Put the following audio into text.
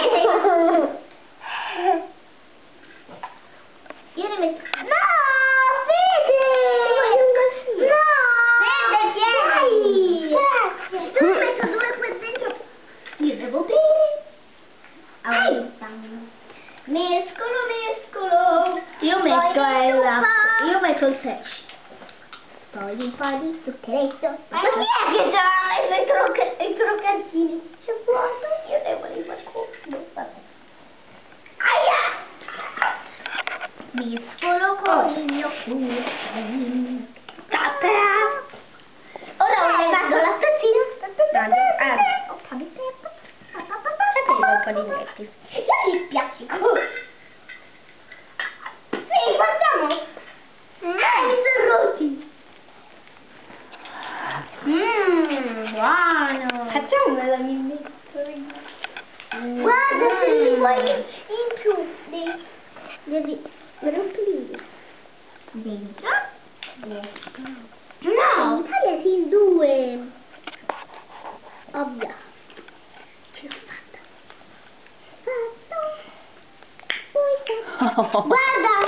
Io ne metto... No! Fede! No! Fede, vieni! Grazie! Tu ne metto due qui dentro. Io devo bere. Mescolo. Io metto il pesce. Poi un po' di zuccheretto. Ma chi è che c'ha i croccantini? C'è vuoto? Io devo rimanere. Aia! Mescolo con il mio cucchiaino. Ora ho levato la tazzina. Ho fame di tempo. Un po' di insetti. Io li spiaccico. Sì, guardiamo. Mi sono rotti. Buono. Facciamola mi metto. Guarda se li vuoi in più. Devi rompere. Dentro. No, tagliati in due. Ovvio. Ce l'ho fatta. Fatto. Poi guarda.